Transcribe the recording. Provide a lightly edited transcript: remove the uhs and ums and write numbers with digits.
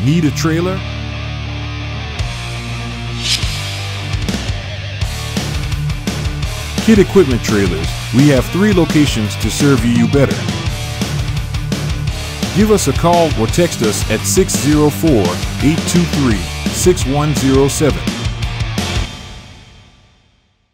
Need a trailer? Kitt Equipment Trailers. We have 3 locations to serve you better. Give us a call or text us at 604-823-6107.